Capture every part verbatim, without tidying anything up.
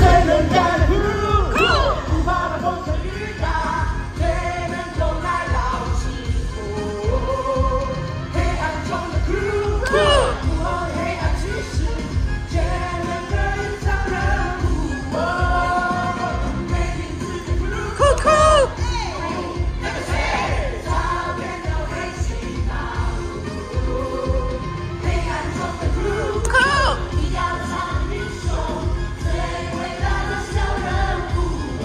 能干，不怕那风吹雨打，谁能够来老师傅？黑暗中的 crew， 幕后黑暗骑士，艰难的隐藏人物。每名字的 crew， 酷酷。那个谁，擦边的黑心马路，黑暗中的 crew， 你要唱英雄，最伟大的小人物。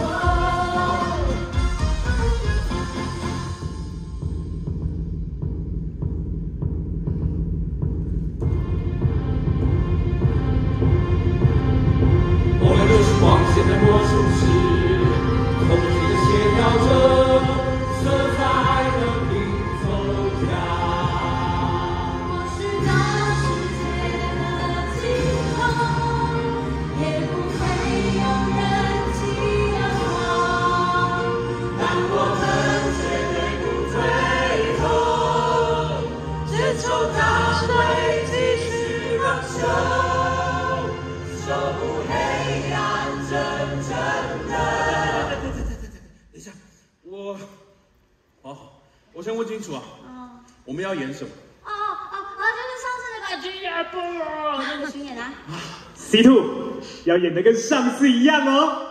我们都是光线的魔术师，空气的协调者，色彩的拼凑家。 我是大世界的尽头，也不会有人记得我。 但我们绝对不退后，只求它会继续燃烧，守护黑暗真正的。等一下，我，好，我先问清楚啊，我们要演什么？ 哦哦哦，就是上次那个军人部那个巡演啊。 C two 要演的跟上次一样哦。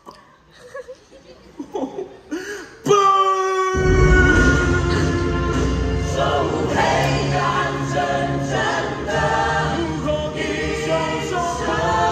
不，守护黑暗真正的幕后英雄手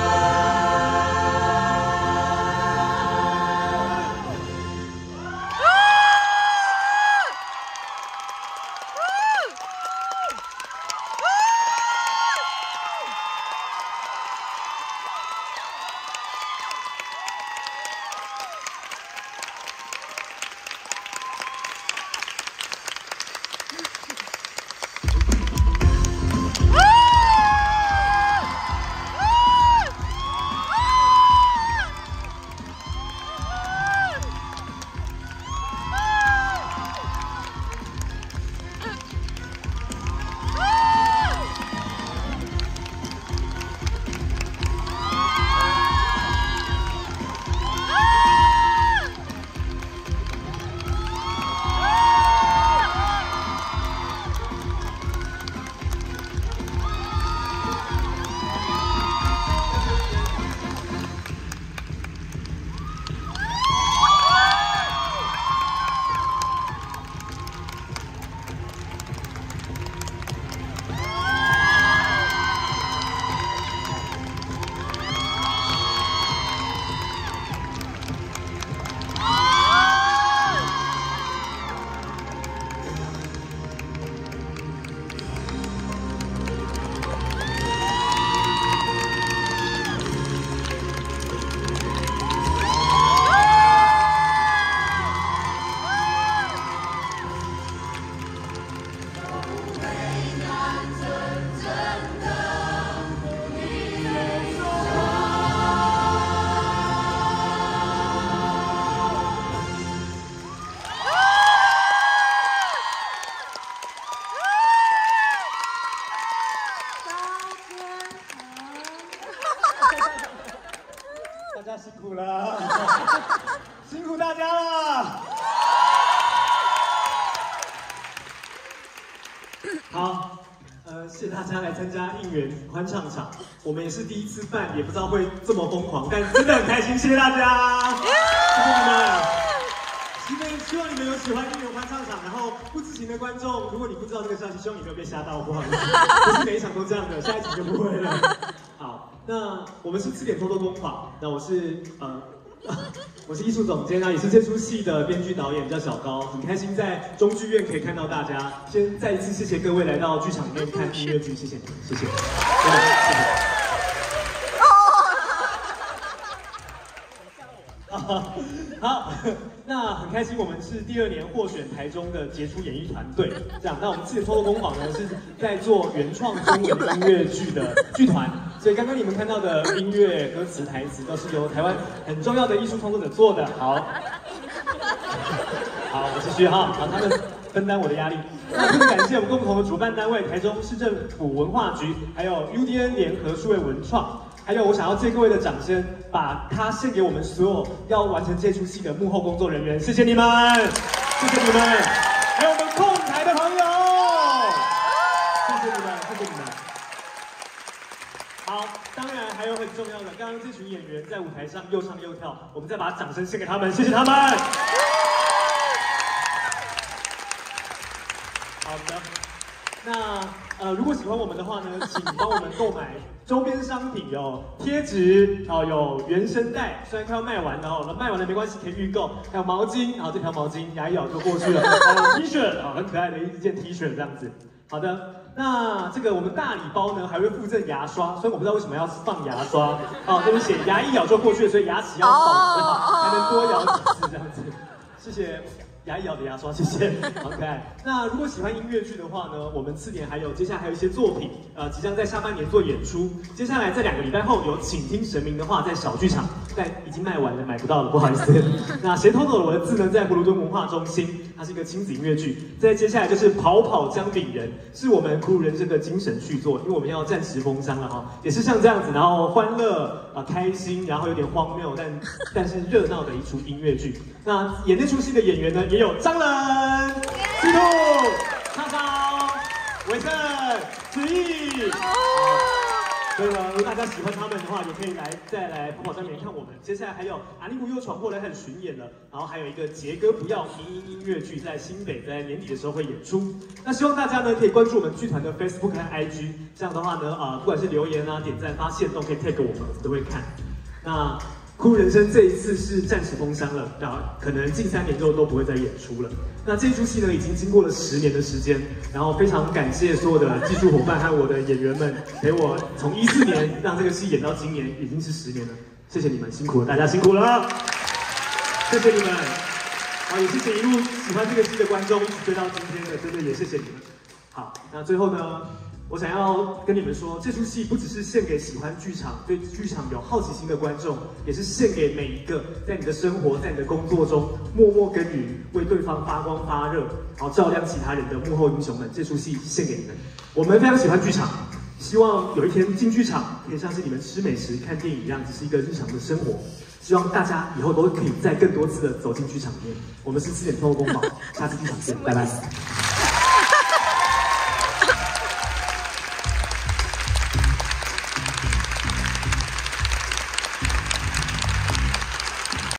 大家辛苦了，辛苦大家了。好，呃，谢谢大家来参加应援欢唱场，我们也是第一次办，也不知道会这么疯狂，但真的很开心，谢谢大家，谢谢你们。希望希望你们有喜欢应援欢唱场，然后不知情的观众，如果你不知道这个消息，希望你没有被吓到，不好意思，不是每一场都这样的，下一场就不会了。好，那我们是字典偷偷工坊，那我是呃。我是艺术总监啊，也是这出戏的编剧导演，叫小高，很开心在中剧院可以看到大家。先再一次谢谢各位来到剧场里面看音乐剧，谢谢你们，谢谢，真的谢谢。好，那很开心，我们是第二年获选台中的杰出演艺团队。这样，那我们自己的偷偷工坊呢，是在做原创中文音乐剧的剧团。所以刚刚你们看到的音乐、歌词、台词，都是由台湾很重要的艺术创作者做的。好，好，我继续哈，好，他们分担我的压力。那特别感谢我们共同的主办单位台中市政府文化局，还有 U D N 联合数位文创。 还有我想要借各位的掌声，把它献给我们所有要完成这出戏的幕后工作人员，谢谢你们，谢谢你们，还有我们控台的朋友，谢谢你们，谢谢你们。好，当然还有很重要的，刚刚这群演员在舞台上又唱又跳，我们再把掌声献给他们，谢谢他们。好的。那呃，如果喜欢我们的话呢，请帮我们购买周边商品，有贴纸哦，有原声带，虽然快要卖完了哦，那卖完了没关系，可以预购。还有毛巾，然后这条毛巾牙一咬就过去了。还有 T 恤啊，很可爱的一件 T 恤这样子。好的，那这个我们大礼包呢还会附赠牙刷，虽然我不知道为什么要放牙刷，哦，这边写牙一咬就过去了，所以牙齿要保持好，才能多咬几次这样子。谢谢。牙一咬的牙刷，谢谢，好可爱。那如果喜欢音乐剧的话呢，我们次年还有接下来还有一些作品，呃，即将在下半年做演出。接下来在两个礼拜后有《请听神明的话》在小剧场，但已经卖完了，买不到了，不好意思。那谁偷走了我的字呢？在葫芦墩文化中心，它是一个亲子音乐剧。再接下来就是《跑跑姜饼人》，是我们苦鲁人生的精神续作，因为我们要暂时封箱了哈，也是像这样子，然后欢乐啊、呃、开心，然后有点荒谬，但但是热闹的一出音乐剧。那演那出戏的演员呢，也有张仁、基兔、叉烧、维胜、子毅。所以呢，如果大家喜欢他们的话，也可以来再来跑跑姜饼人看我们。接下来还有阿尼古又闯祸来开始巡演了，然后还有一个杰哥不要民音音乐剧在新北在年底的时候会演出。那希望大家呢可以关注我们剧团的 Facebook 和 I G， 这样的话呢，啊、呃，不管是留言啊、点赞、发现都可以 tag 我们，我们都会看。那苦鲁人生这一次是暂时封箱了，然后可能近三年之后都不会再演出了。那这一出戏呢，已经经过了十年的时间，然后非常感谢所有的技术伙伴和我的演员们陪我从一四年让这个戏演到今年，已经是十年了。谢谢你们，辛苦了，大家辛苦了，谢谢你们。好，也谢谢一路喜欢这个戏的观众一起追到今天的，真的也谢谢你们。好，那最后呢？我想要跟你们说，这出戏不只是献给喜欢剧场、对剧场有好奇心的观众，也是献给每一个在你的生活、在你的工作中默默耕耘、为对方发光发热，然后照亮其他人的幕后英雄们。这出戏献给你们。我们非常喜欢剧场，希望有一天进剧场可以像是你们吃美食、看电影一样，只是一个日常的生活。希望大家以后都可以再更多次的走进剧场里面。我们是四点透工坊，下次剧场见，拜拜。